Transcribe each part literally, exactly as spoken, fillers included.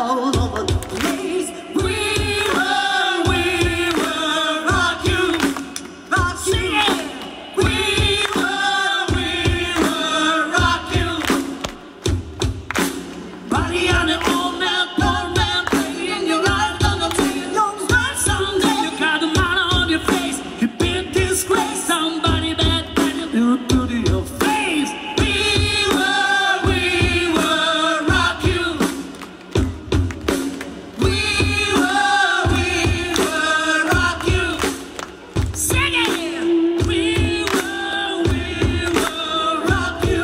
all over the place. We will, we will rock you, rock you. We will, we will rock you. Body on the old man, poor man, in your eyes, gonna take you home someday. You got a smile on your face, you been disgraced. Somebody bad, bad, you do to your face. We will, we will rock you. We will, we will rock you. Sing it. We will, we will rock you.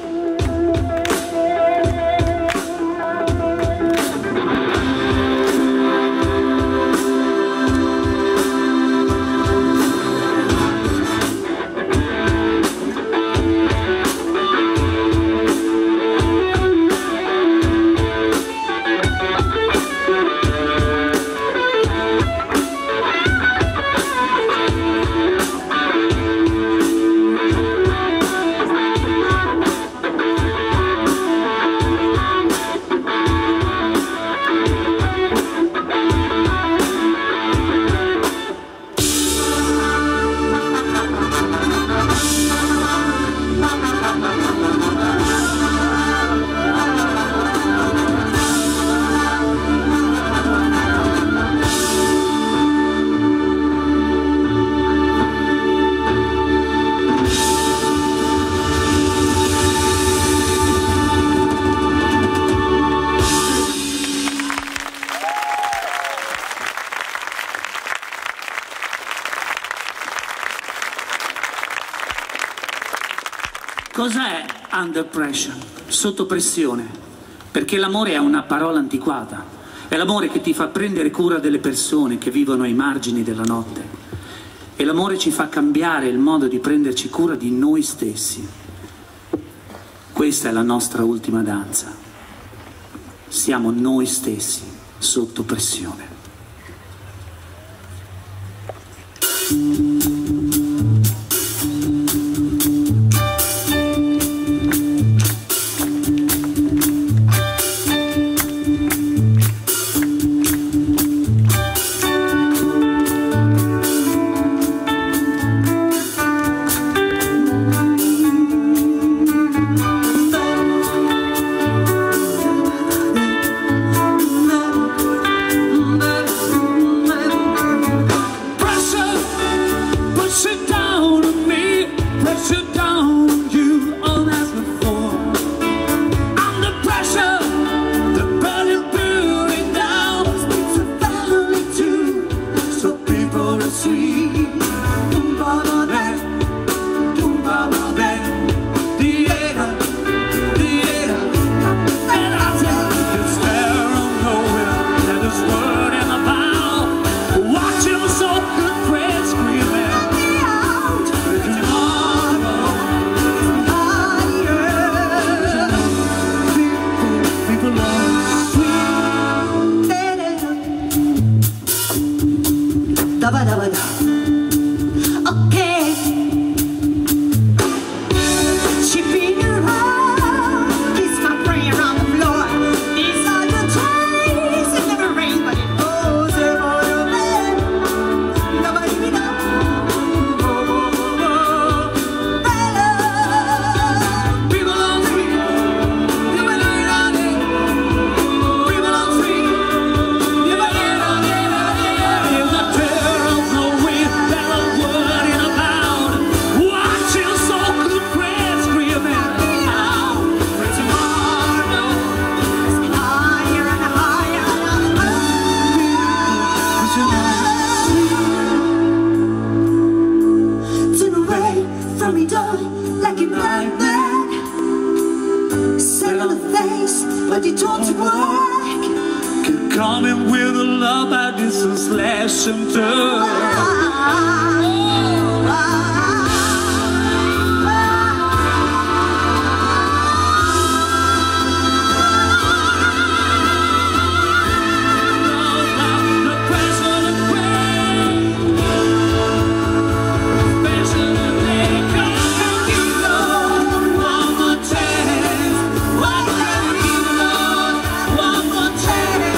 Cos'è under pressure? Sotto pressione. Perché l'amore è una parola antiquata. È l'amore che ti fa prendere cura delle persone che vivono ai margini della notte. E l'amore ci fa cambiare il modo di prenderci cura di noi stessi. Questa è la nostra ultima danza. Siamo noi stessi sotto pressione. Coming with a love I just a slash and turn. One more chance.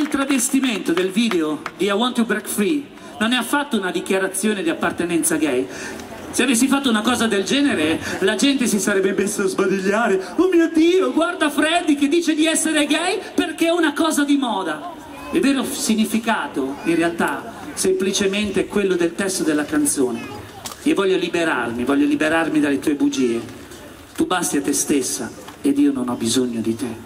travestimento del video di I Want to Break Free non è affatto una dichiarazione di appartenenza gay. Se avessi fatto una cosa del genere, la gente si sarebbe messa a sbadigliare. Oh mio Dio, guarda Freddy che dice di essere gay perché è una cosa di moda. Il vero significato, in realtà, semplicemente quello del testo della canzone. Io voglio liberarmi, voglio liberarmi dalle tue bugie. Tu basti a te stessa ed io non ho bisogno di te.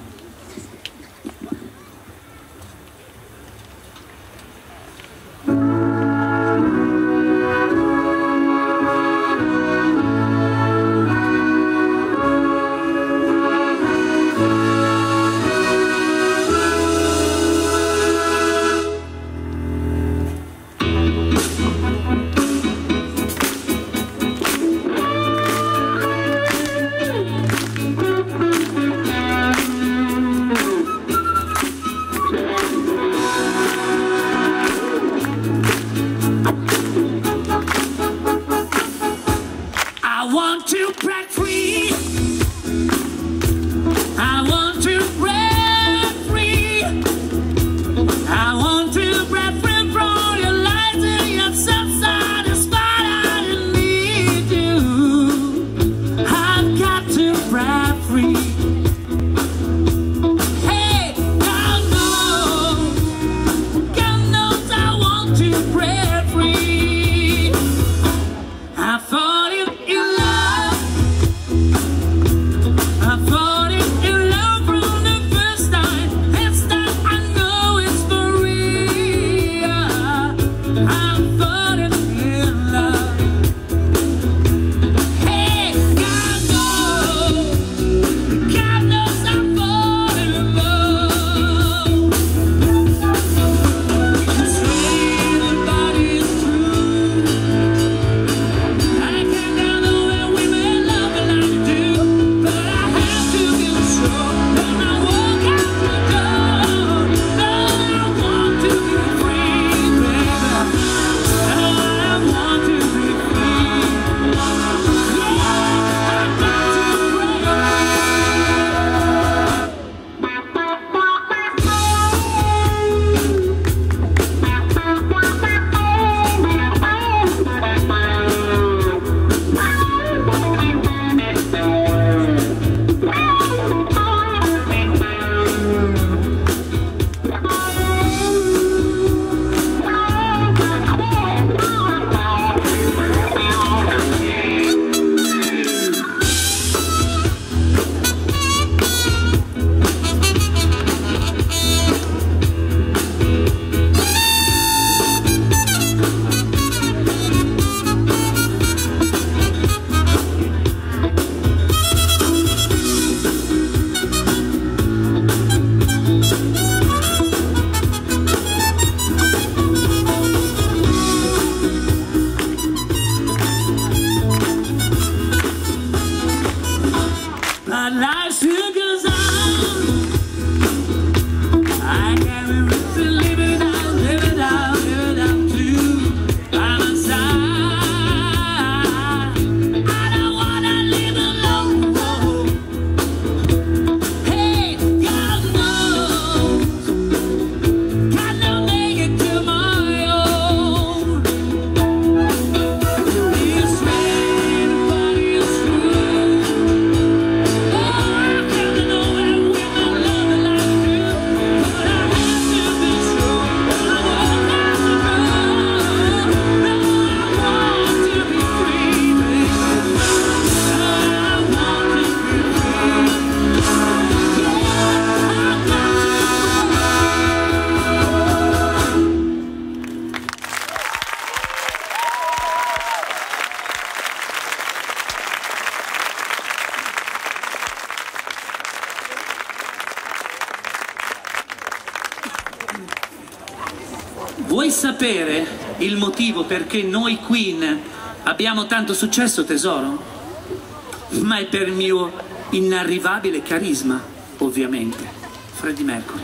Vuoi sapere il motivo perché noi Queen abbiamo tanto successo, tesoro? Ma è per il mio inarrivabile carisma, ovviamente. Freddie Mercury.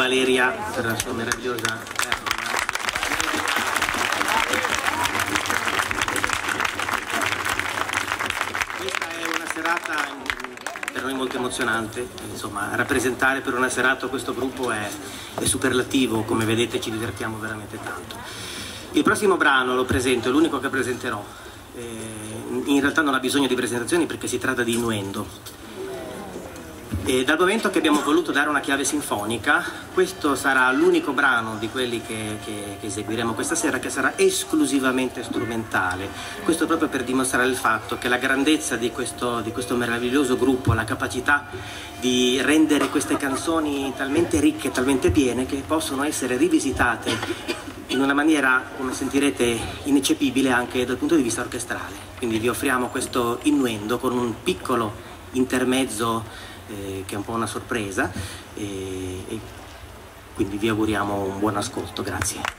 Valeria per la sua meravigliosa... serata per noi molto emozionante, insomma rappresentare per una serata questo gruppo è, è superlativo, come vedete ci divertiamo veramente tanto. Il prossimo brano lo presento, è l'unico che presenterò, eh, in realtà non ha bisogno di presentazioni perché si tratta di Innuendo. E dal momento che abbiamo voluto dare una chiave sinfonica, questo sarà l'unico brano di quelli che, che, che eseguiremo questa sera che sarà esclusivamente strumentale. Questo proprio per dimostrare il fatto che la grandezza di questo, di questo meraviglioso gruppo, la capacità di rendere queste canzoni talmente ricche, talmente piene, che possono essere rivisitate in una maniera, come sentirete, ineccepibile anche dal punto di vista orchestrale. Quindi vi offriamo questo Innuendo con un piccolo intermezzo Eh, che è un po' una sorpresa, e, e quindi vi auguriamo un buon ascolto, grazie.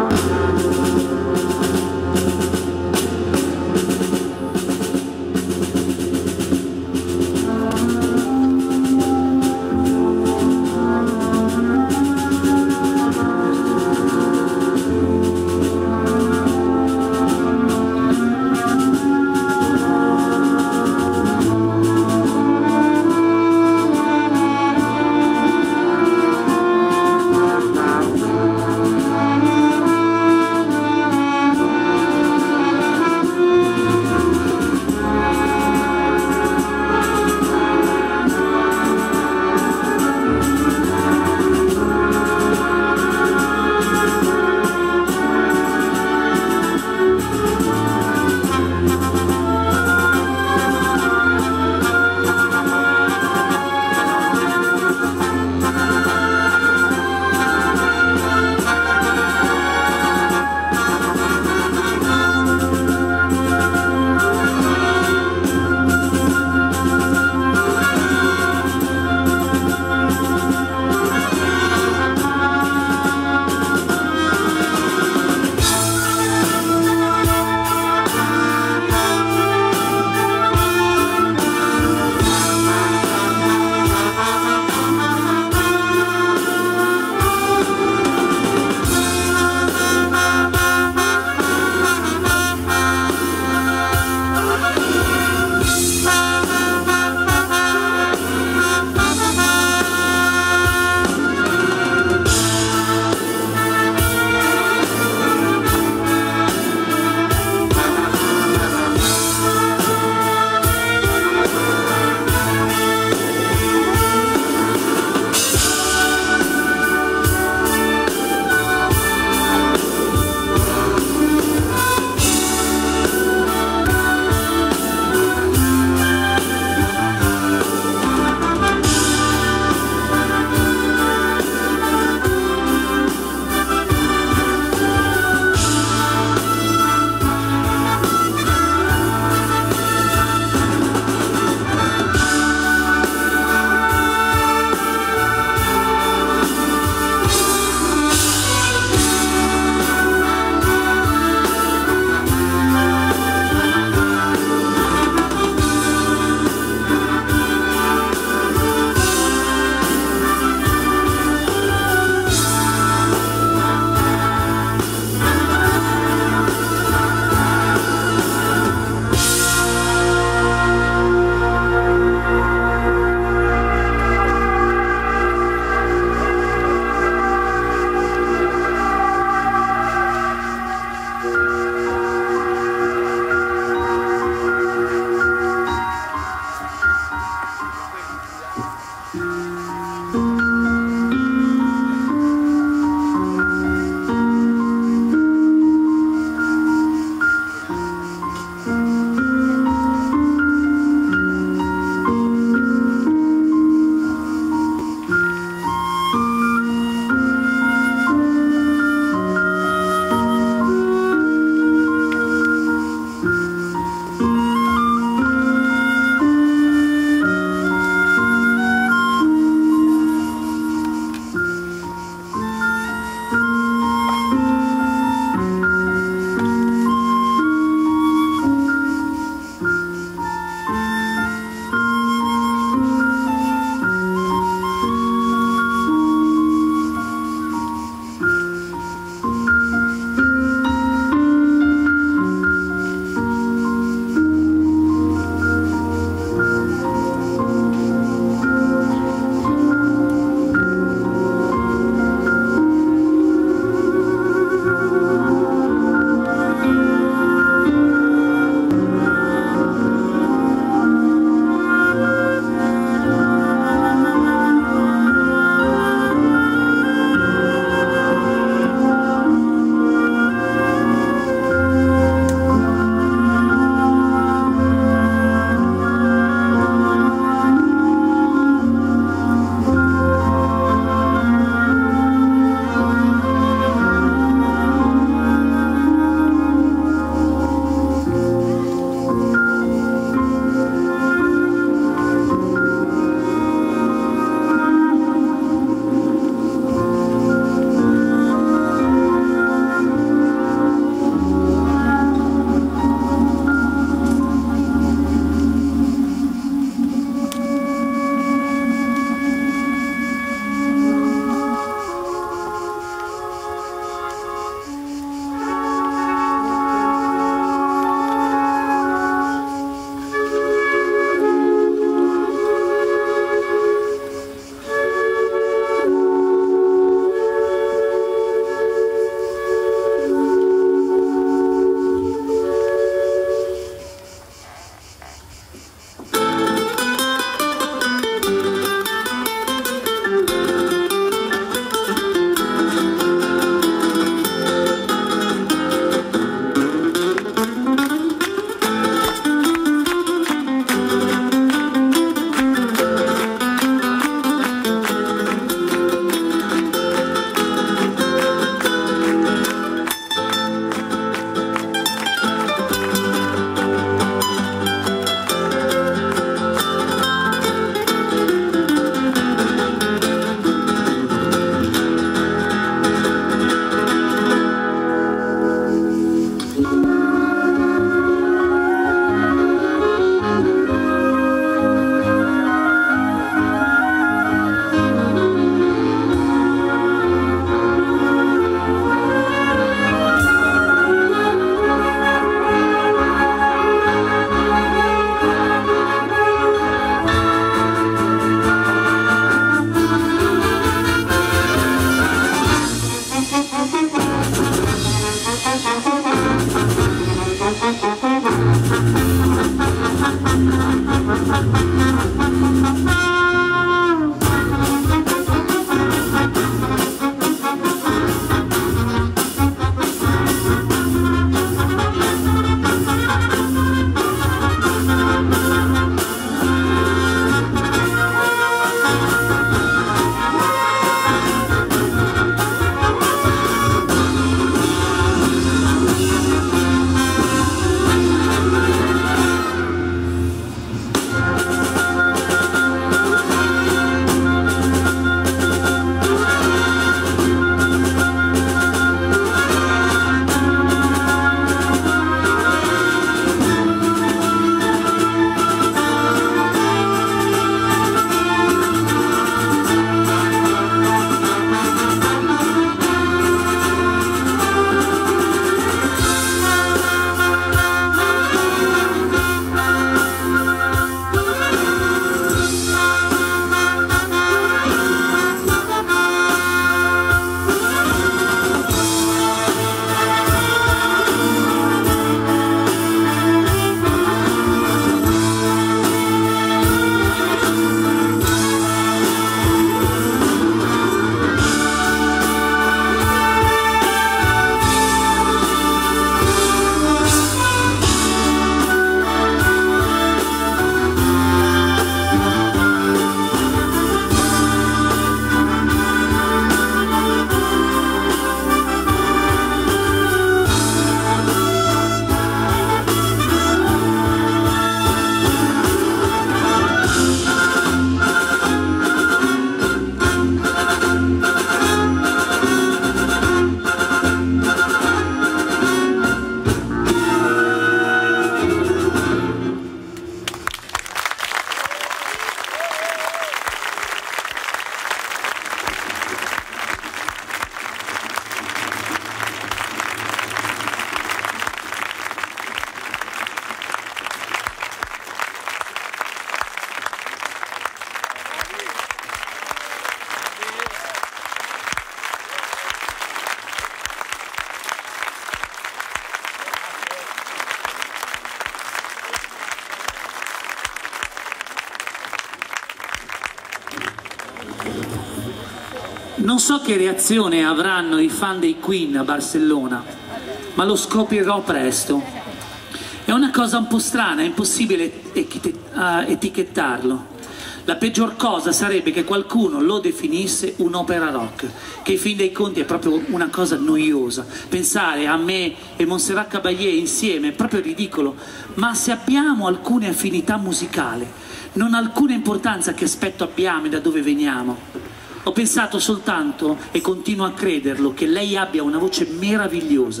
so che reazione avranno i fan dei Queen a Barcellona, ma lo scoprirò presto. È una cosa un po' strana, è impossibile etichettarlo. La peggior cosa sarebbe che qualcuno lo definisse un'opera rock, che in fin dei conti è proprio una cosa noiosa. Pensare a me e Montserrat Caballé insieme è proprio ridicolo, ma se abbiamo alcune affinità musicali, non ha alcuna importanza che aspetto abbiamo e da dove veniamo. Ho pensato soltanto, e continuo a crederlo, che lei abbia una voce meravigliosa.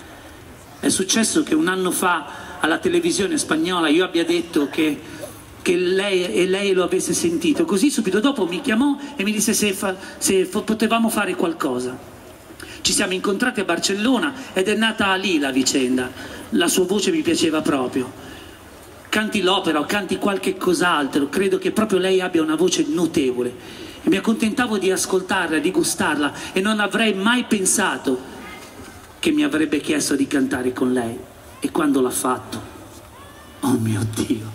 È successo che un anno fa alla televisione spagnola io abbia detto che, che lei e lei lo avesse sentito, così subito dopo mi chiamò e mi disse se, fa, se potevamo fare qualcosa. Ci siamo incontrati a Barcellona ed è nata lì la vicenda. La sua voce mi piaceva proprio. Canti l'opera o canti qualche cos'altro, credo che proprio lei abbia una voce notevole e mi accontentavo di ascoltarla, di gustarla, e non avrei mai pensato che mi avrebbe chiesto di cantare con lei. E quando l'ha fatto, oh mio Dio!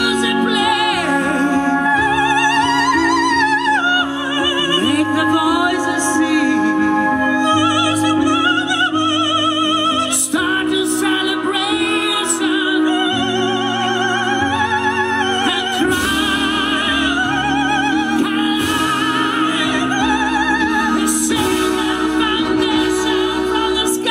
The voice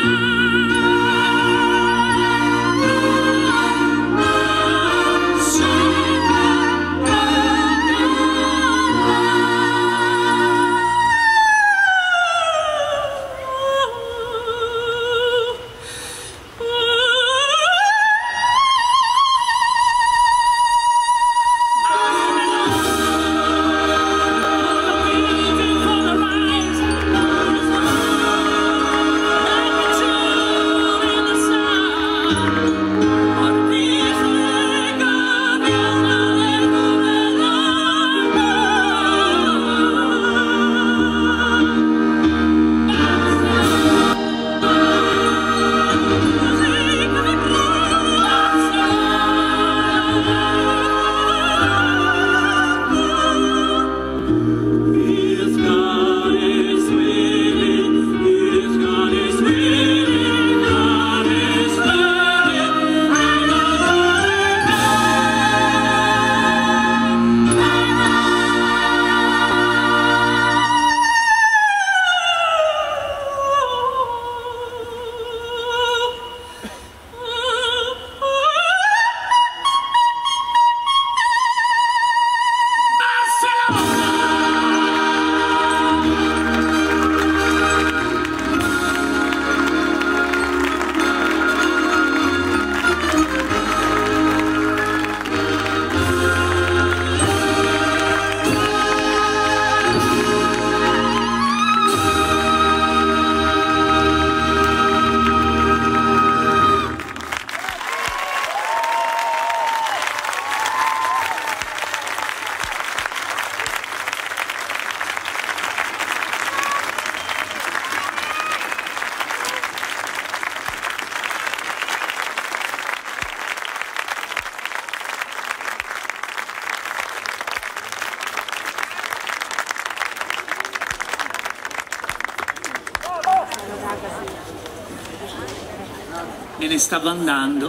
Me ne stavo andando.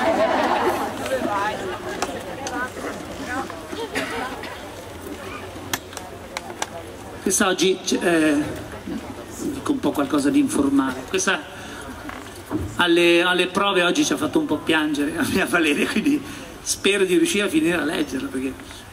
Questa oggi eh, dico un po' qualcosa di informale. Questa alle, alle prove oggi ci ha fatto un po' piangere a mia Valeria, quindi spero di riuscire a finire a leggerla, perché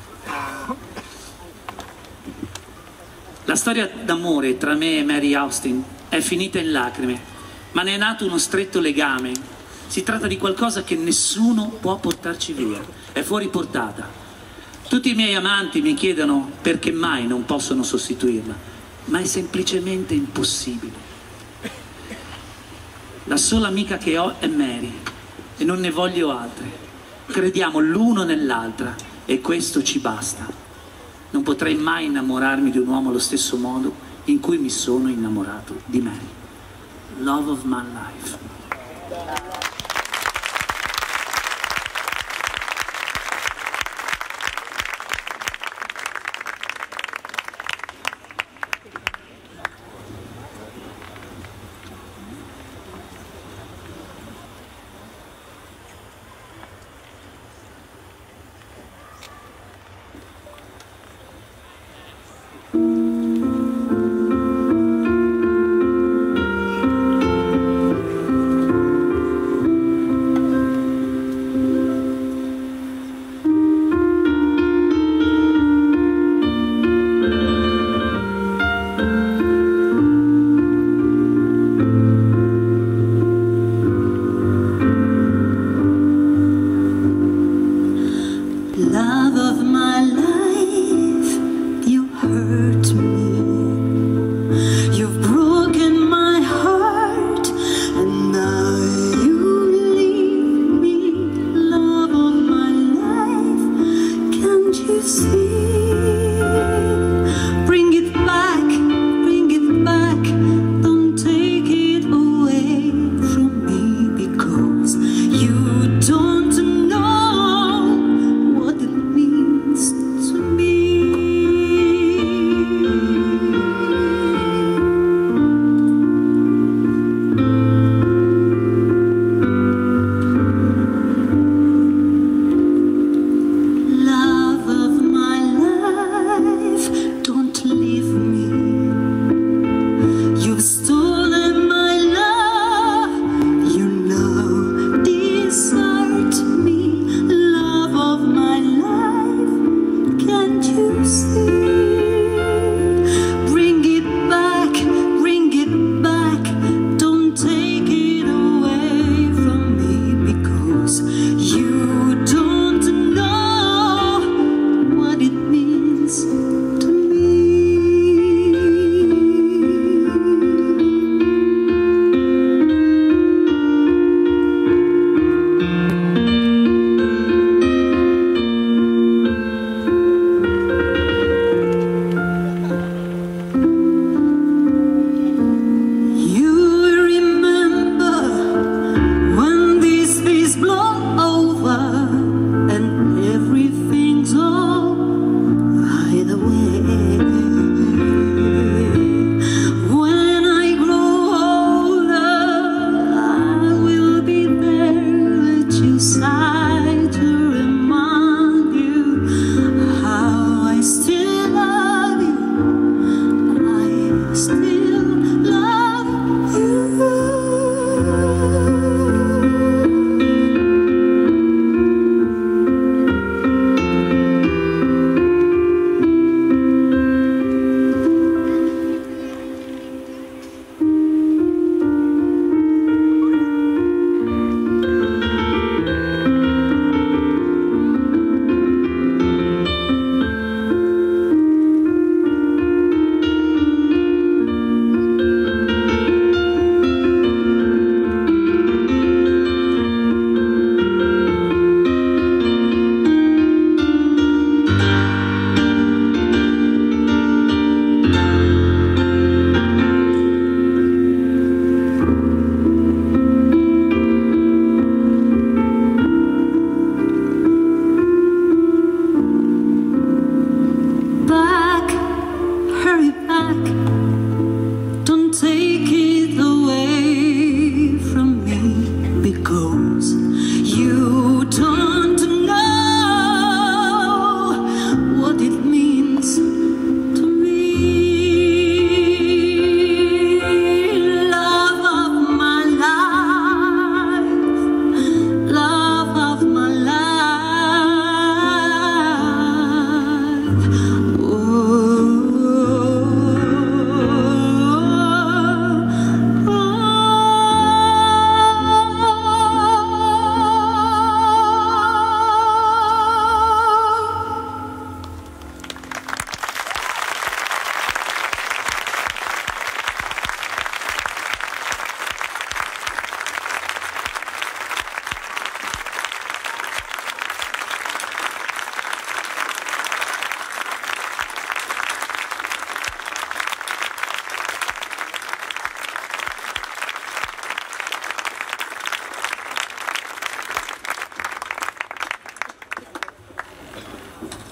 la storia d'amore tra me e Mary Austin è finita in lacrime, ma ne è nato uno stretto legame. Si tratta di qualcosa che nessuno può portarci via, è fuori portata. Tutti i miei amanti mi chiedono perché mai non possono sostituirla, ma è semplicemente impossibile. La sola amica che ho è Mary e non ne voglio altre. Crediamo l'uno nell'altra e questo ci basta. Non potrei mai innamorarmi di un uomo allo stesso modo in cui mi sono innamorato di Mary. Love of my life.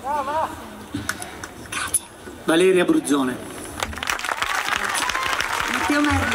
Valeria Bruzzone. Matteo Merli.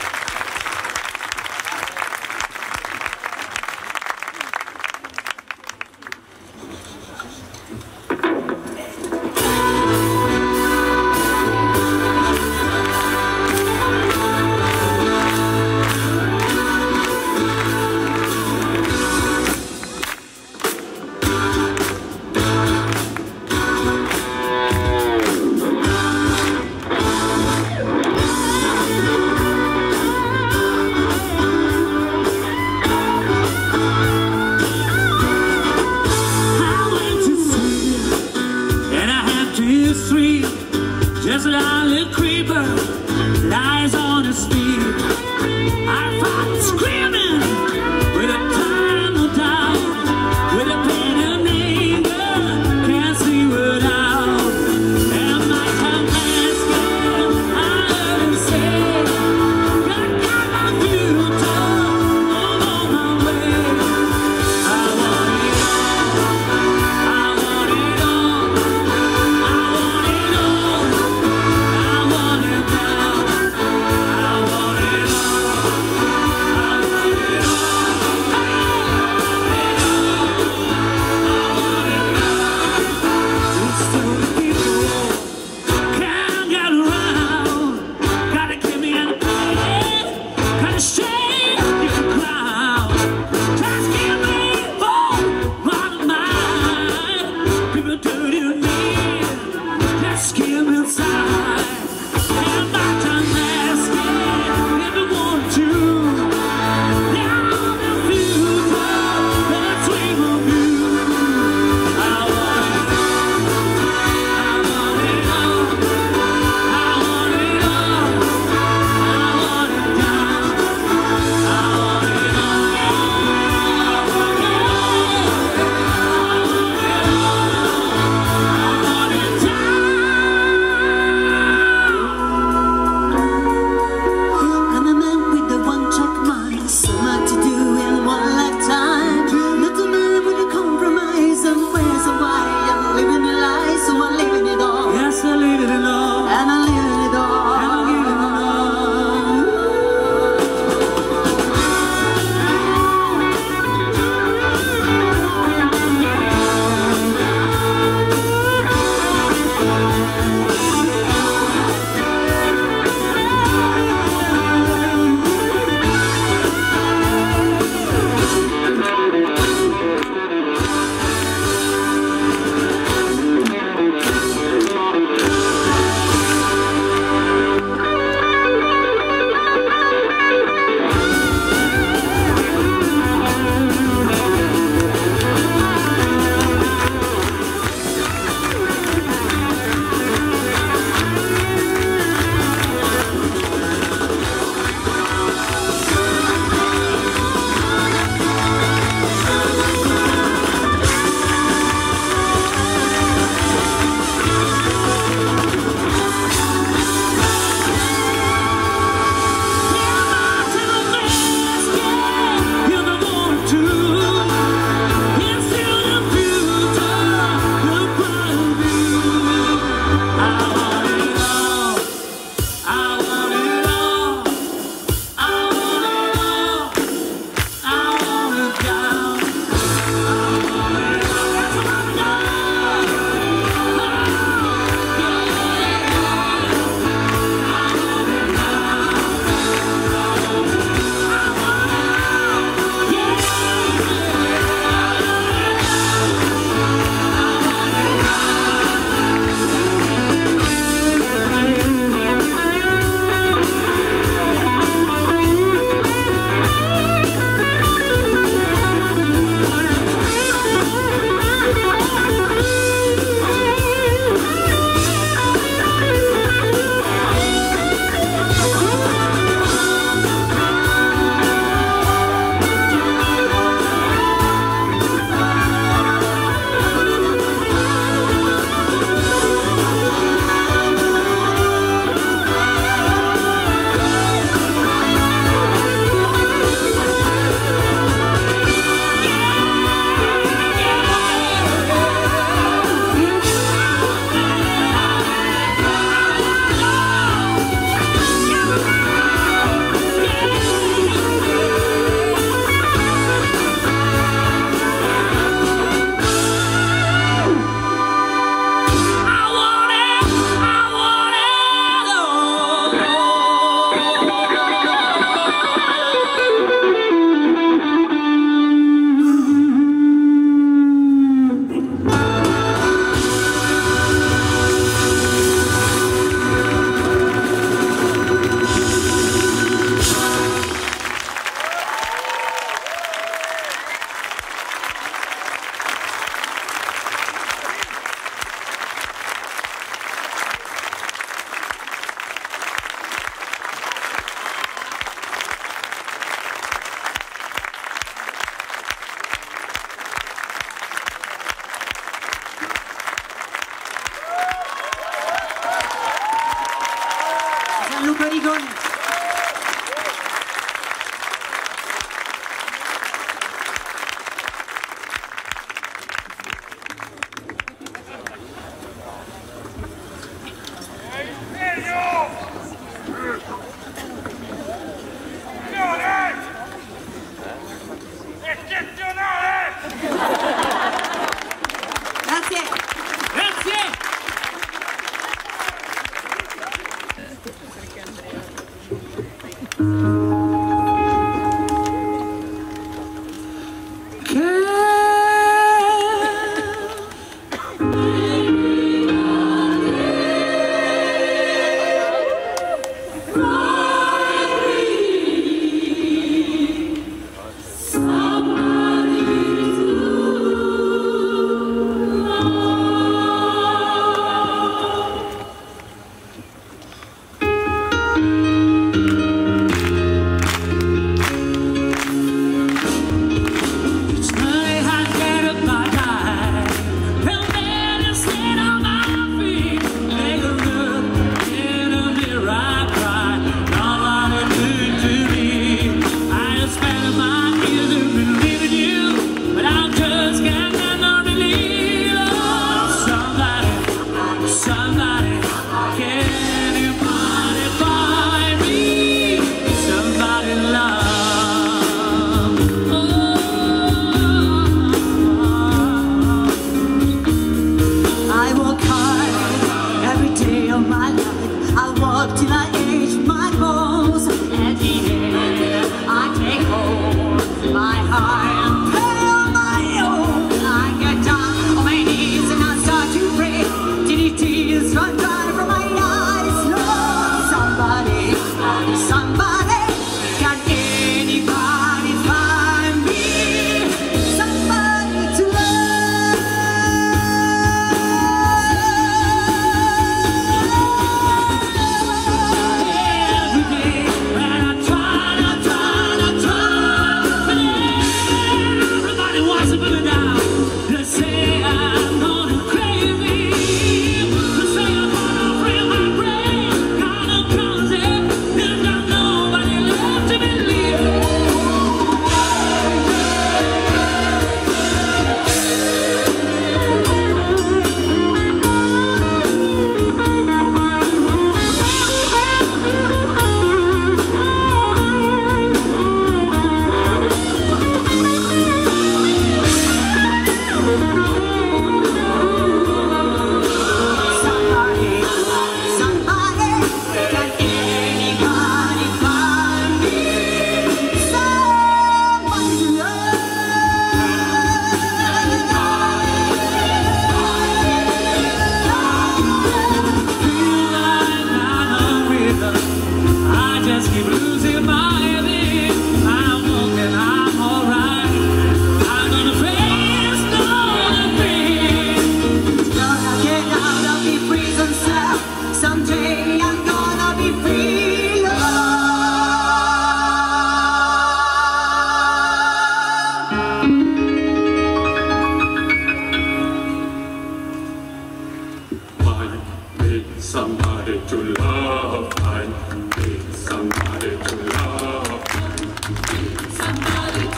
Just a little creeper lies on his feet. I fought screaming with a time of doubt, with a pain and anger, can't see without. And my time asking, I heard him say, God got my future, I'm on my way. I want it all, I want it all, I want it all. I want it now, I want it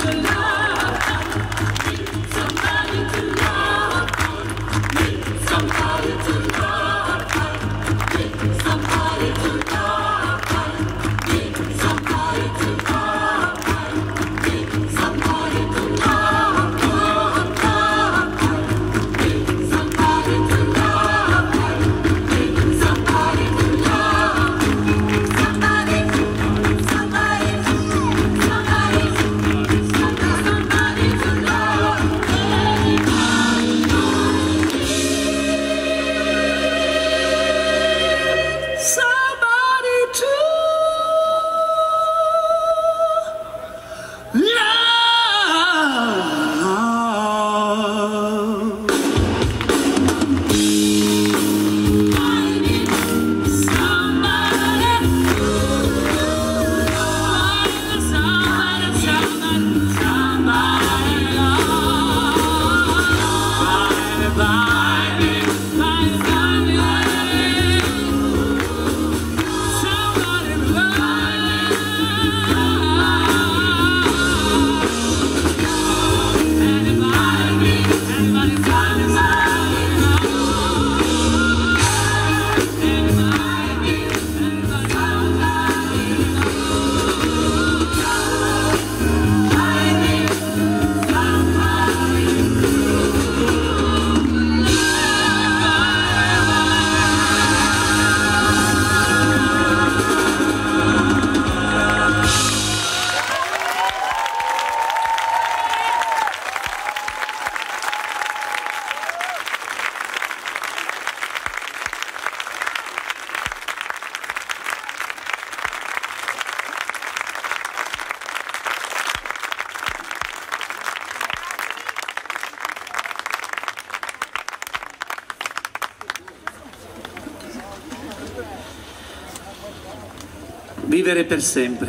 Vivere per sempre.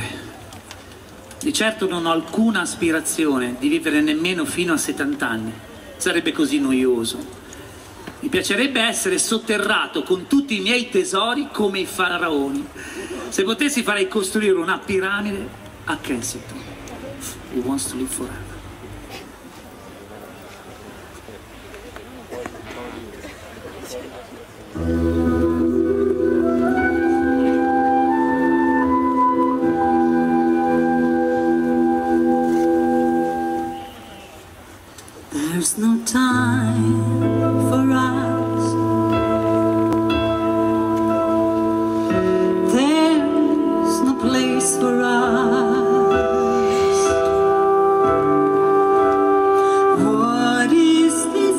Di certo non ho alcuna aspirazione di vivere nemmeno fino a settanta anni. Sarebbe così noioso. Mi piacerebbe essere sotterrato con tutti i miei tesori come i faraoni. Se potessi farei costruire una piramide a Kensington. He wants to live forever. There's no time for us. There's no place for us. What is this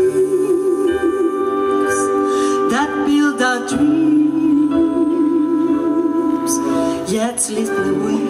things that build our dreams, yet slip away?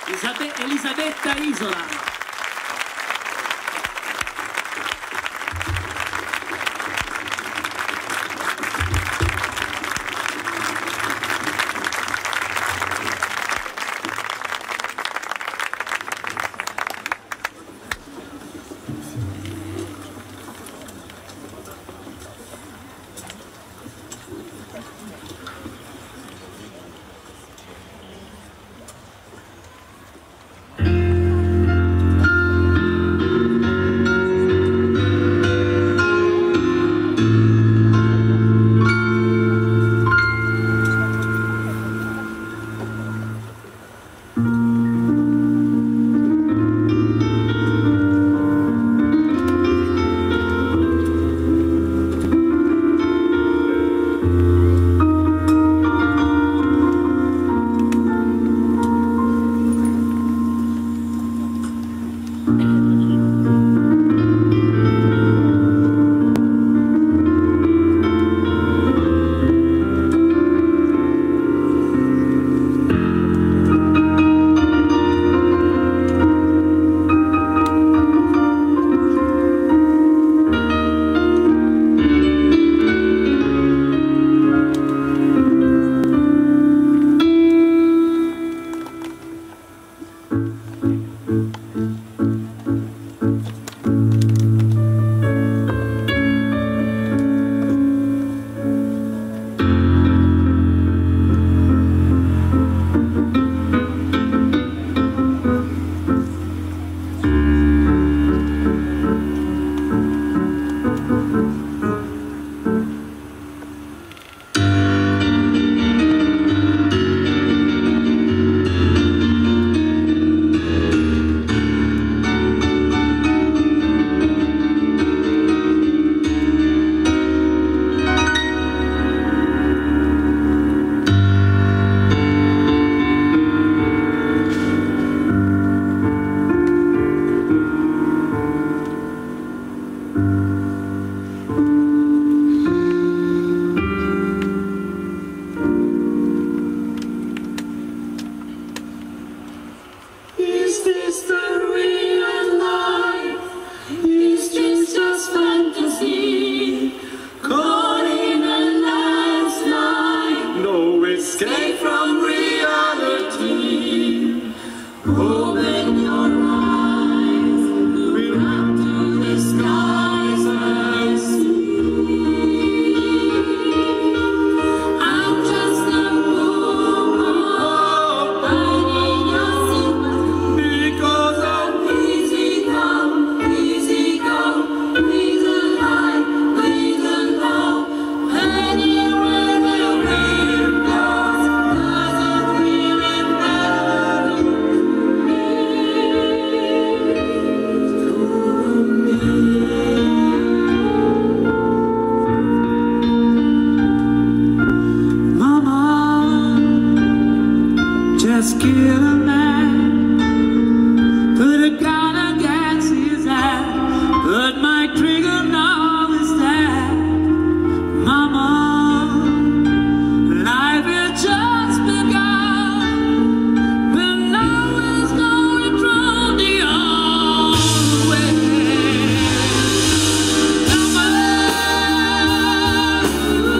Isabe- Elisabetta Isola.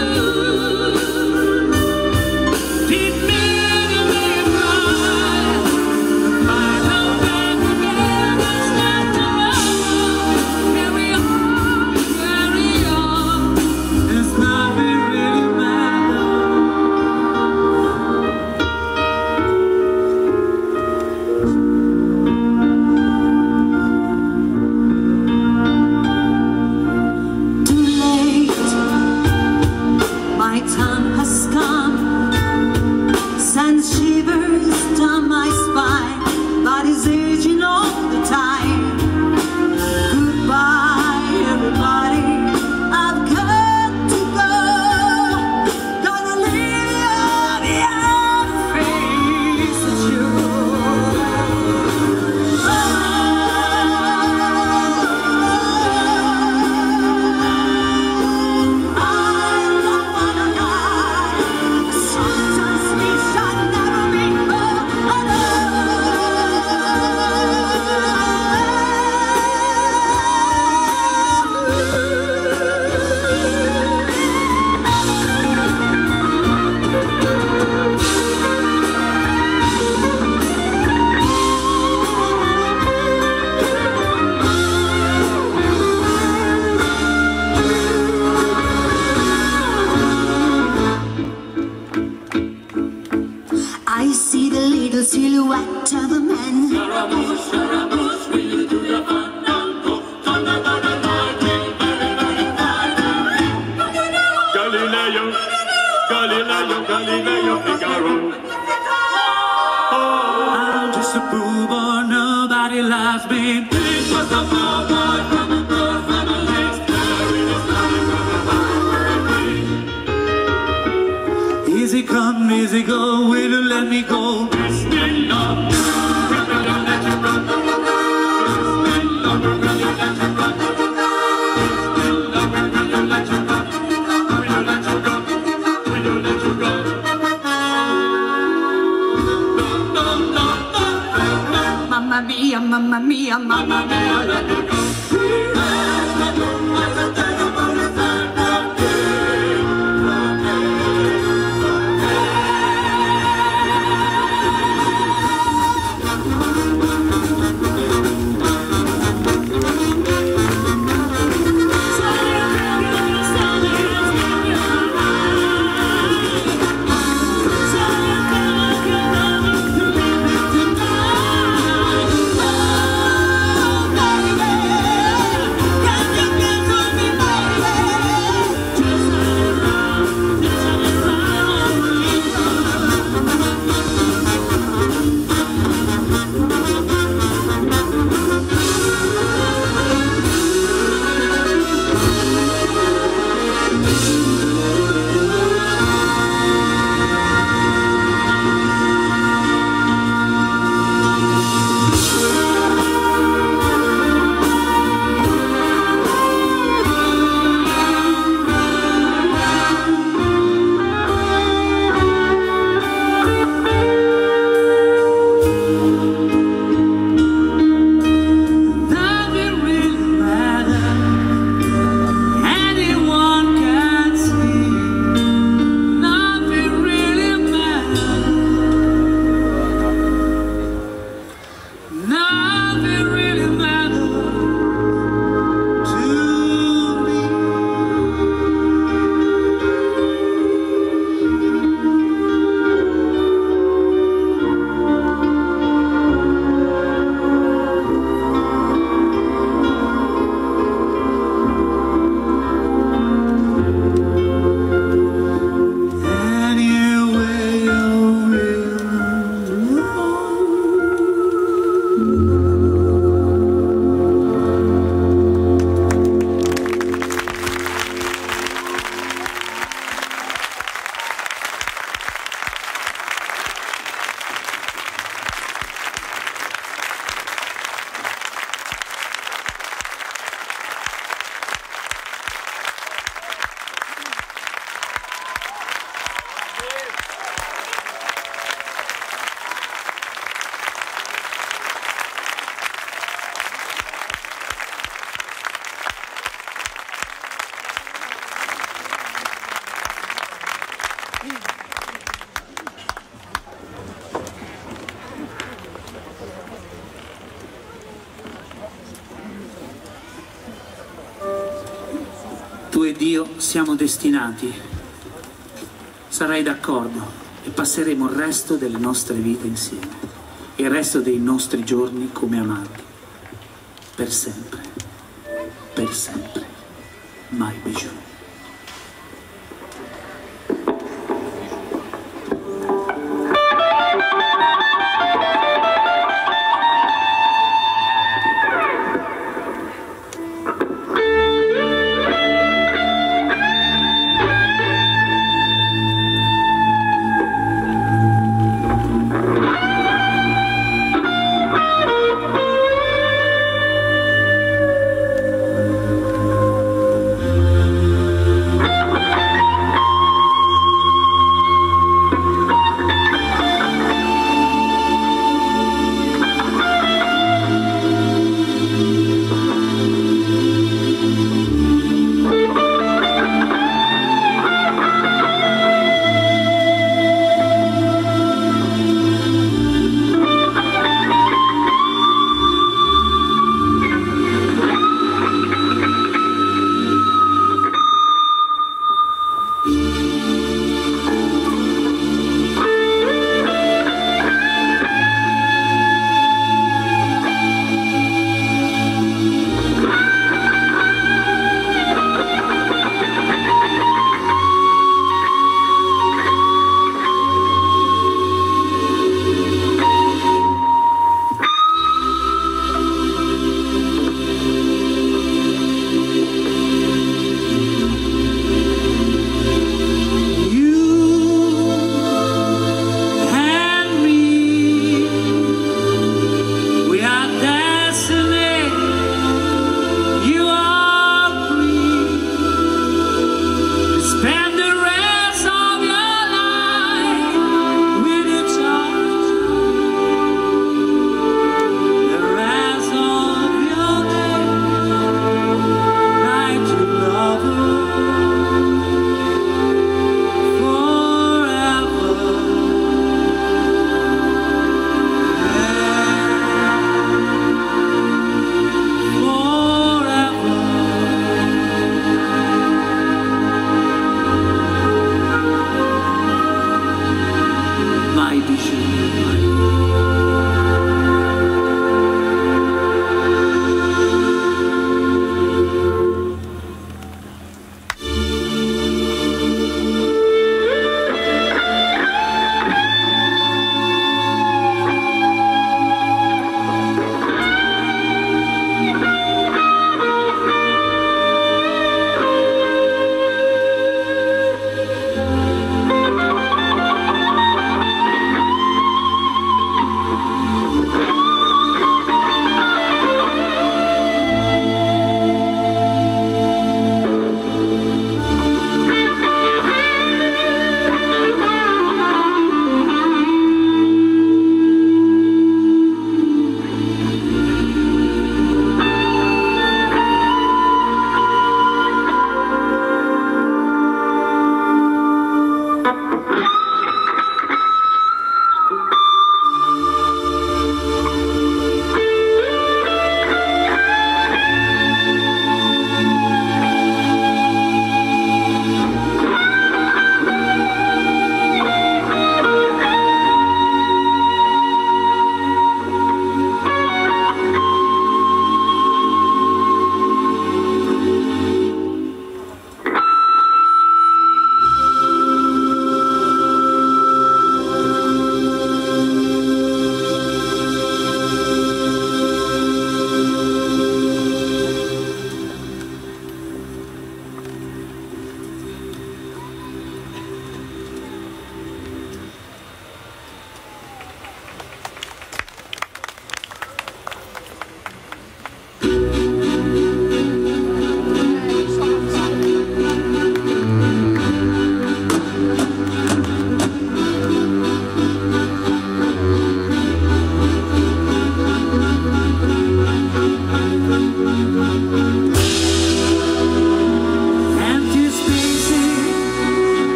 Keep me in my the silhouette of a man. Scaramouche, Scaramouche, will you do your fandango? Thunder, thunder, lightning, very, very lightning. Galileo, Galileo, Galileo, Figaro. Oh, I'm just a fool boy, nobody loves me. This was a poor boy from a poor family. Very, very Easy come, easy go, will you let me go? Bismillah, will you let you run? Bismillah, will you let you run? Bismillah, will you let you run? Will you let you run? Will you let you run? No, no, no, no. Mamma mia, mamma mia, mamma mia. Let me go. As a terrible Tu ed io siamo destinati. Sarai d'accordo e passeremo il resto delle nostre vite insieme, il resto dei nostri giorni come amanti. Per sempre, per sempre, mai bijou.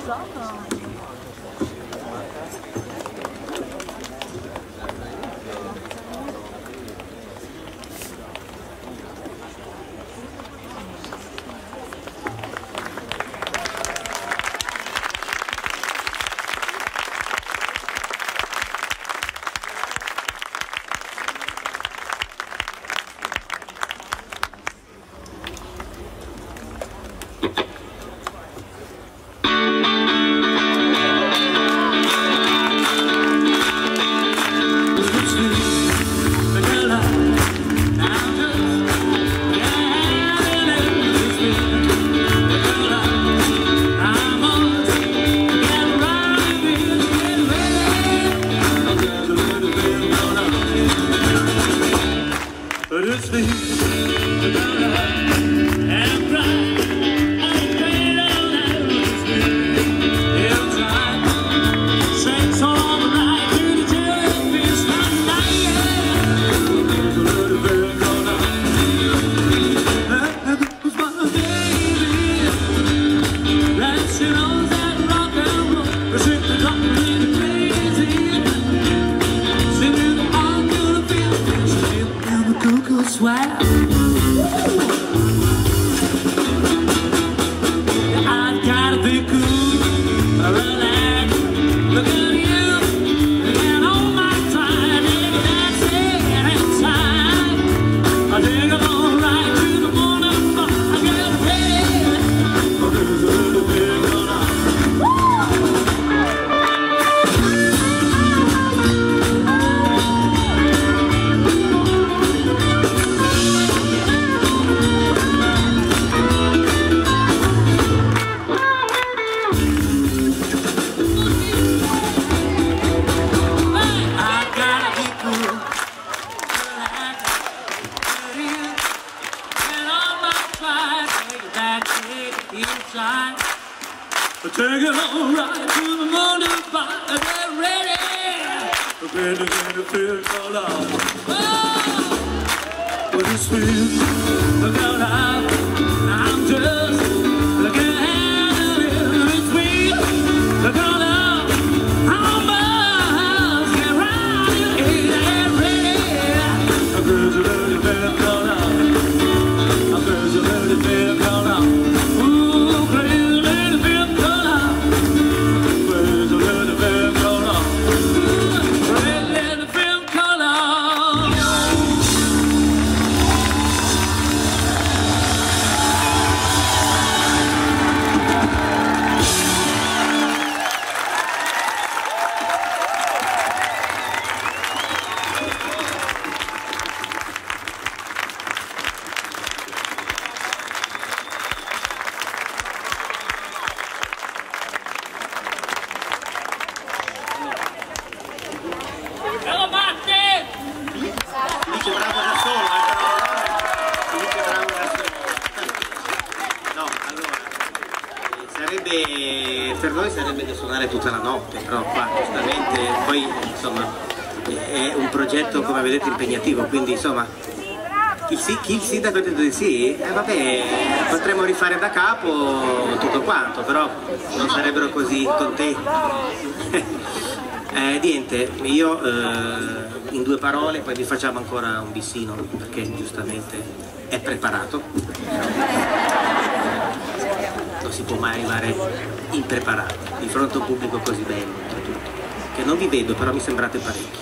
Per noi sarebbe da suonare tutta la notte, però qua giustamente poi insomma è un progetto, come vedete, impegnativo, quindi insomma chi, sì, chi il sindaco ha detto di sì, eh, vabbè, potremmo rifare da capo tutto quanto, però non sarebbero così contenti. eh, niente, io eh, in due parole poi vi facciamo ancora un bissino perché giustamente è preparato. Non si può mai arrivare impreparati di fronte a un pubblico così bello, che non vi vedo, però mi sembrate parecchi.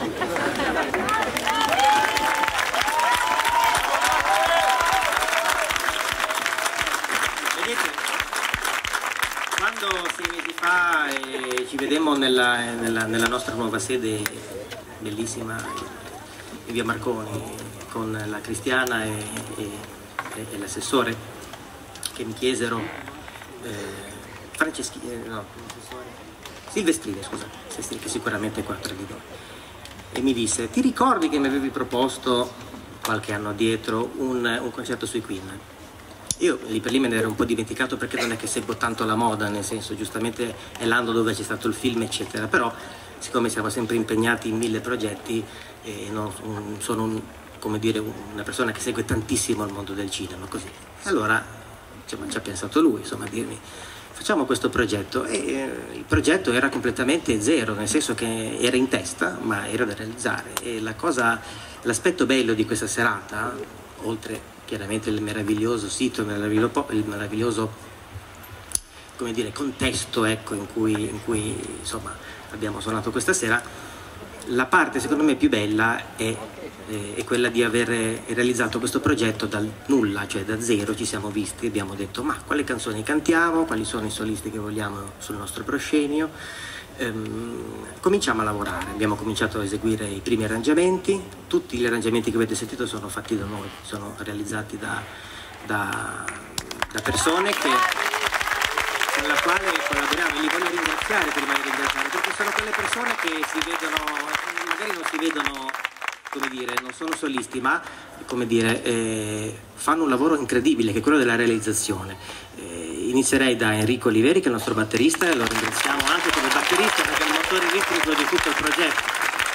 Vedete, quando sei mesi fa eh, ci vedemmo nella, nella, nella nostra nuova sede bellissima in via Marconi con la Cristiana e, e, e l'assessore, che mi chiesero Eh, Franceschi, eh, no, Silvestrini, scusa, che sicuramente è qua tra di noi, e mi disse: ti ricordi che mi avevi proposto qualche anno addietro un, un concerto sui Queen? Io lì per lì me ne ero un po' dimenticato perché non è che seguo tanto la moda, nel senso, giustamente è l'anno dove c'è stato il film eccetera, però siccome siamo sempre impegnati in mille progetti e non, un, sono un, come dire, una persona che segue tantissimo il mondo del cinema, così, allora insomma, ci ha pensato lui, insomma, a dirmi: facciamo questo progetto e eh, il progetto era completamente zero, nel senso che era in testa ma era da realizzare, e la cosa, l'aspetto bello di questa serata, oltre chiaramente il meraviglioso sito, il meraviglioso, il meraviglioso come dire, contesto, ecco, in cui, in cui insomma, abbiamo suonato questa sera, la parte secondo me più bella è, è, è quella di aver realizzato questo progetto dal nulla, cioè da zero. Ci siamo visti e abbiamo detto ma quali canzoni cantiamo, quali sono i solisti che vogliamo sul nostro proscenio, ehm, cominciamo a lavorare. Abbiamo cominciato a eseguire i primi arrangiamenti, tutti gli arrangiamenti che avete sentito sono fatti da noi, sono realizzati da, da, da persone che, con la quale collaboriamo, e li voglio ringraziare prima di ringraziare, perché sono quelle persone che si vedono, magari non si vedono, come dire, non sono solisti, ma come dire, eh, fanno un lavoro incredibile che è quello della realizzazione. Eh, inizierei da Enrico Oliveri, che è il nostro batterista, e lo ringraziamo anche come batterista perché è il motore ritmico di tutto il progetto.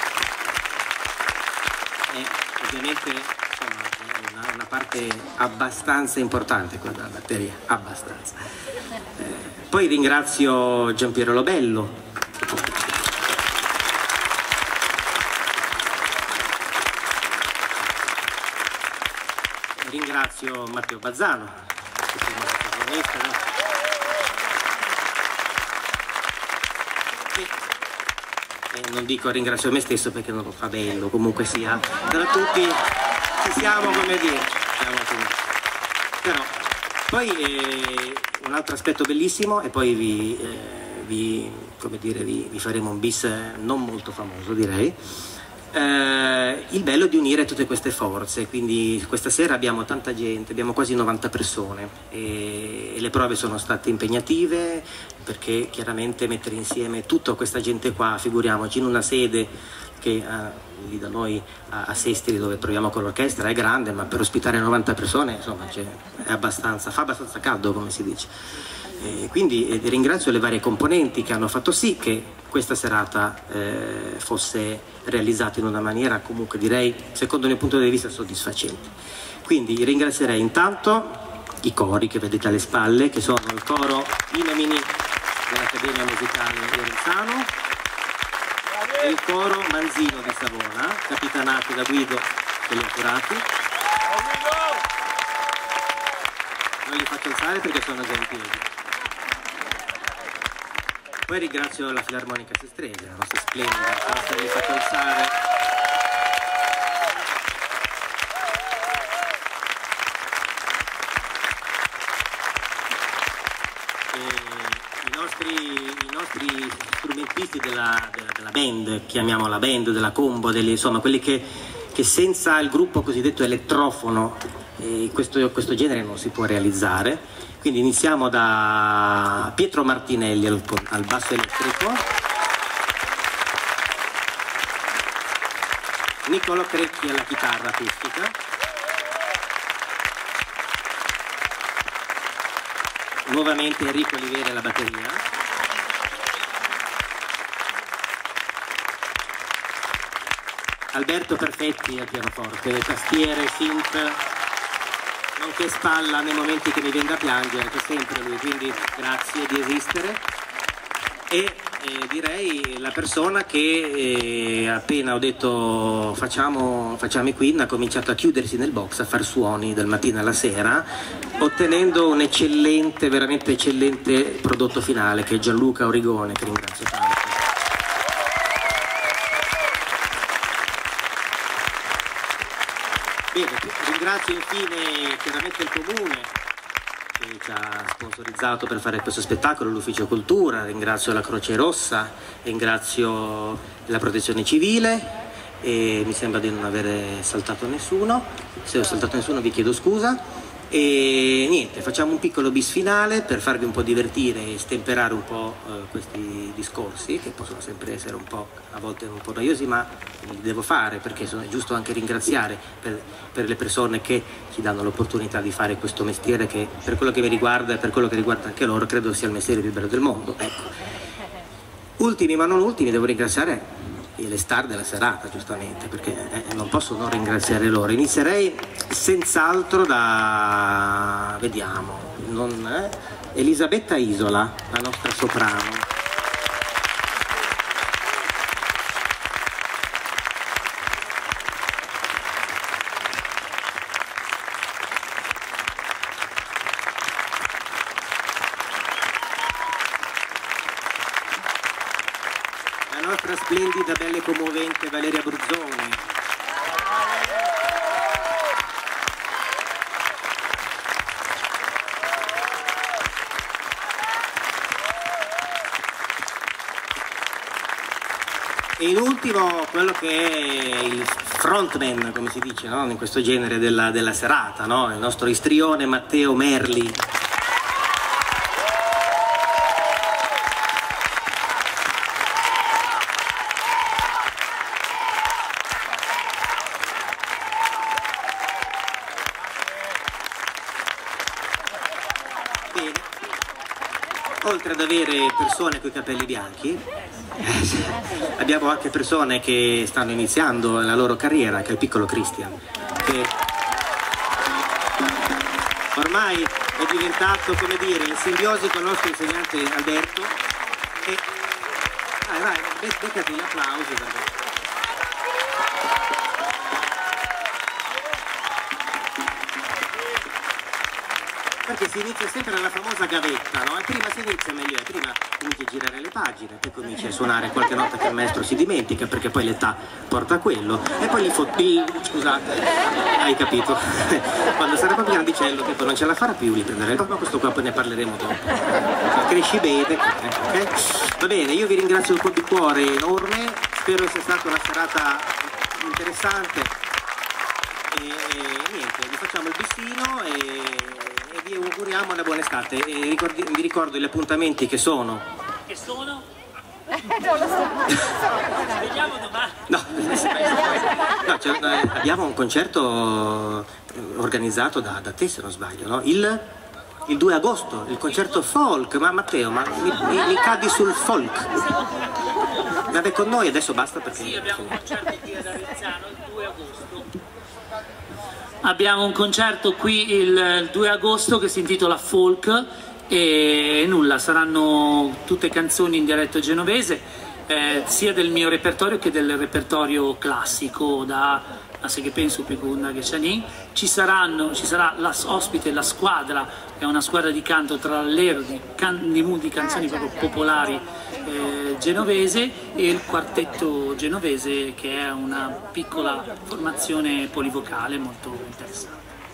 E ovviamente insomma, è una, una parte abbastanza importante quella della batteria, abbastanza. Eh, poi ringrazio Giampiero Lobello, ringrazio Matteo Bazzano, che è il nostro protagonista, no? E, e non dico ringrazio me stesso perché non lo fa bello, comunque sia, tra tutti ci siamo, come dire, siamo come... però poi eh, un altro aspetto bellissimo, e poi vi, eh, vi, come dire, vi, vi faremo un bis non molto famoso, direi. Eh, il bello di unire tutte queste forze, quindi questa sera abbiamo tanta gente, abbiamo quasi novanta persone e, e le prove sono state impegnative, perché chiaramente mettere insieme tutta questa gente qua, figuriamoci in una sede che eh, lì da noi a, a Sestri, dove proviamo con l'orchestra, è grande, ma per ospitare novanta persone insomma è abbastanza, fa abbastanza caldo, come si dice. E quindi eh, ringrazio le varie componenti che hanno fatto sì che questa serata eh, fosse realizzata in una maniera, comunque direi, secondo il mio punto di vista, soddisfacente. Quindi ringrazierei intanto i cori che vedete alle spalle, che sono il coro I Nomini dell'Accademia Musicale Lorenzano e il coro Manzino di Savona, capitanati da Guido Pelliaturati. Non li faccio alzare perché sono già in piedi. Poi ringrazio la Filarmonica Sestrese, la nostra splendida, la nostra li faccio alzare. E i nostri, i nostri strumentisti della, della, della band, chiamiamola band, della combo, delle, insomma quelli che, che senza il gruppo cosiddetto elettrofono eh, questo, questo genere non si può realizzare. Quindi iniziamo da Pietro Martinelli al, al basso elettrico, Niccolò Crecchi alla chitarra acustica, nuovamente Enrico Oliveri alla batteria, Alberto Perfetti al pianoforte, tastiere, synth, nonché spalla nei momenti che mi venga a piangere, che sempre lui, quindi grazie di esistere. E eh, direi la persona che eh, appena ho detto facciamo, facciamo i Queen, ha cominciato a chiudersi nel box, a far suoni dal mattino alla sera, ottenendo un eccellente, veramente eccellente prodotto finale, che è Gianluca Origone, che ringrazio tanto. Bene, ringrazio infine chiaramente il Comune che ci ha sponsorizzato per fare questo spettacolo, l'Ufficio Cultura, ringrazio la Croce Rossa, ringrazio la Protezione Civile e mi sembra di non avere saltato nessuno. Se ho saltato nessuno vi chiedo scusa. E niente, facciamo un piccolo bis finale per farvi un po' divertire e stemperare un po' eh, questi discorsi che possono sempre essere un po' a volte un po' noiosi, ma li devo fare perché sono, è giusto anche ringraziare per, per le persone che ci danno l'opportunità di fare questo mestiere che per quello che mi riguarda e per quello che riguarda anche loro credo sia il mestiere più bello del mondo, ecco. Ultimi ma non ultimi devo ringraziare e le star della serata, giustamente, perché eh, non posso non ringraziare loro. Inizierei senz'altro da, vediamo, non, eh, Elisabetta Isola, la nostra soprano. La nostra splendida, bella e commovente Valeria Bruzzoni. E in ultimo quello che è il frontman, come si dice, no? In questo genere della, della serata, no? Il nostro istrione Matteo Merli. Oltre ad avere persone con i capelli bianchi, abbiamo anche persone che stanno iniziando la loro carriera, che è il piccolo Christian, che ormai è diventato, come dire, in simbiosi con il nostro insegnante Alberto. E vai, vai, beccati gli applausi. Perché... perché si inizia sempre nella famosa gavetta, no? E prima si inizia meglio, prima inizia a girare le pagine, poi cominci a suonare qualche nota che il maestro si dimentica, perché poi l'età porta a quello, e poi gli fotti, scusate, hai capito? Quando sarà proprio grandicello, che poi non ce la farà più, li prenderei, ma questo qua poi ne parleremo dopo. Cresci bene, ok? Va bene, io vi ringrazio un po' di cuore enorme, spero sia stata una serata interessante, e, e niente, vi facciamo il bissino e... e vi auguriamo una buona estate. E ricordi, vi ricordo gli appuntamenti che sono. Che sono? Non lo so. Vediamo domani. No, no cioè, eh, abbiamo un concerto organizzato da, da te, se non sbaglio, no? Il, il due agosto, il concerto folk. Ma Matteo, ma mi, mi, mi cadi sul folk. Vabbè, con noi adesso basta perché... Sì, abbiamo un concerto qui ad Avezzano il due agosto. Abbiamo un concerto qui il due agosto che si intitola Folk e nulla, saranno tutte canzoni in dialetto genovese, eh, sia del mio repertorio che del repertorio classico, da a se che penso Pecunda che Cianin. Ci saranno, ci sarà la, ospite la squadra, che è una squadra di canto tra l'ero di, can, di, di canzoni proprio popolari eh, genovese, e il quartetto genovese, che è una piccola formazione polivocale molto interessante.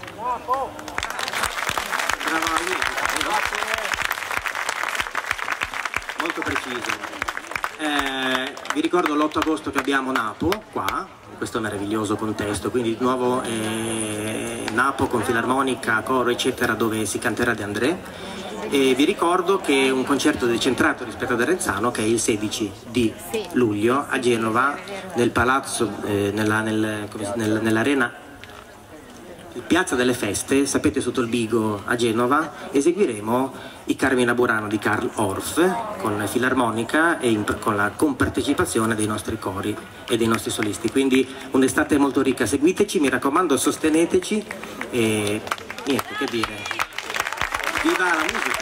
Molto preciso. Eh, vi ricordo l'otto agosto che abbiamo Napo qua, in questo meraviglioso contesto, quindi di nuovo eh, Napo con filarmonica, coro eccetera, dove si canterà De André. E vi ricordo che è un concerto decentrato rispetto ad Arenzano, che è il sedici di luglio a Genova, nel palazzo, eh, nella, nel, nel, nell'arena Piazza delle Feste, sapete, sotto il Bigo a Genova. Eseguiremo i Carmina Burano di Karl Orff con filarmonica e in, con la compartecipazione dei nostri cori e dei nostri solisti, quindi un'estate molto ricca. Seguiteci, mi raccomando, sosteneteci e niente che dire, viva la musica!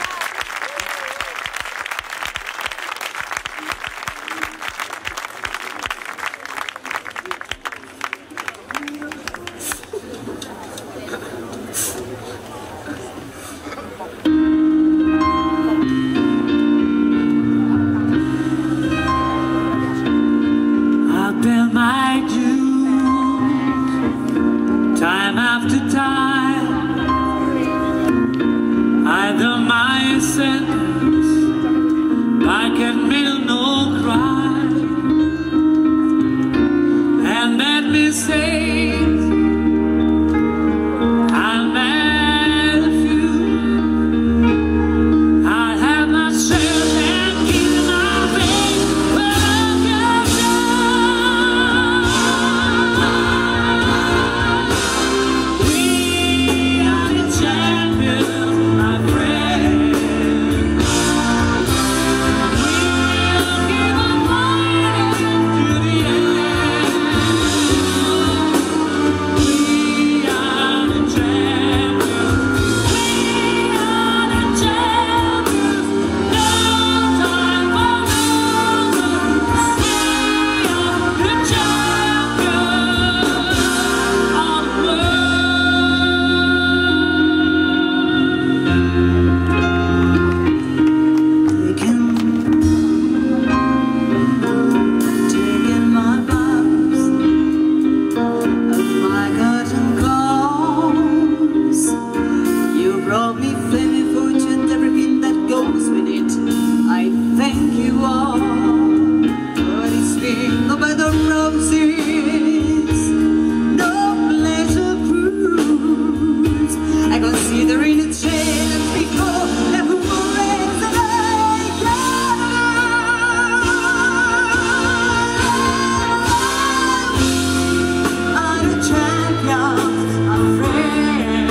Time after time, either my thank you all for this ring of the roses, no pleasure cruise. I consider in a chance before the hoorays that I gather. I'm a champion, a friend.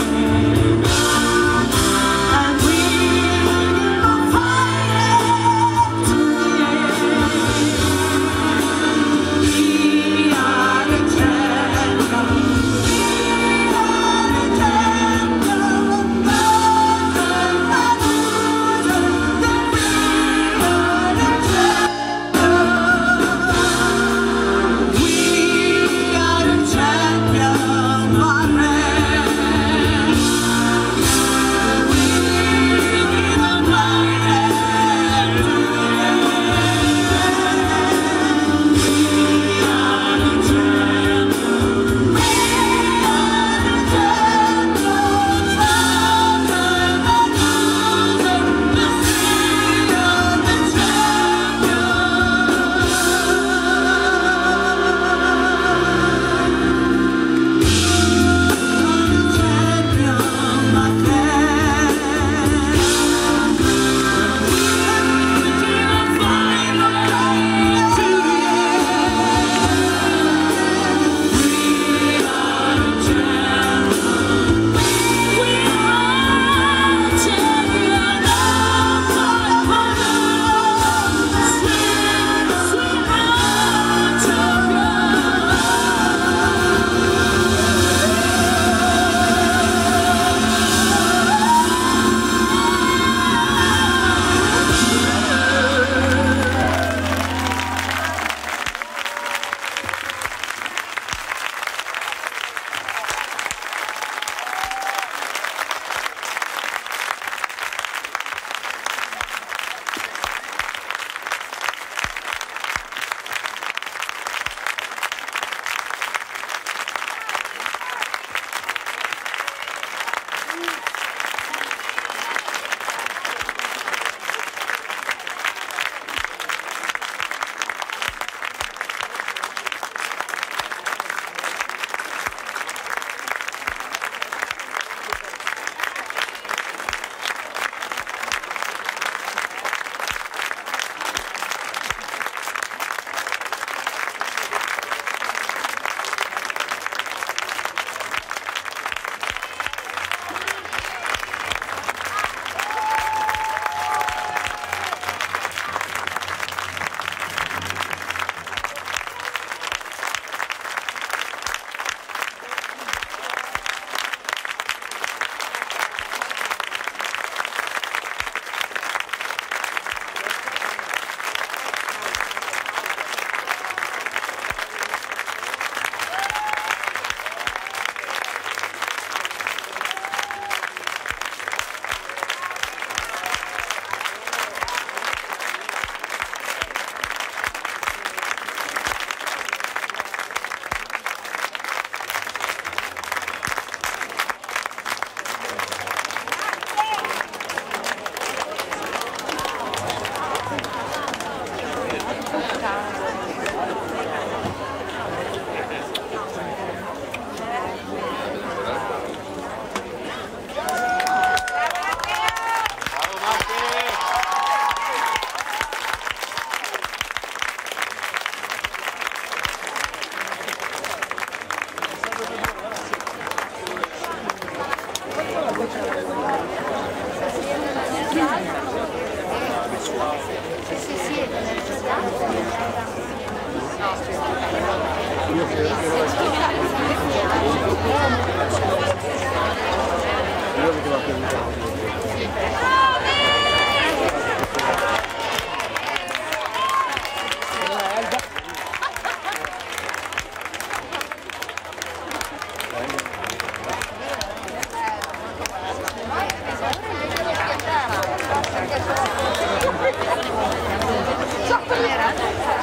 So,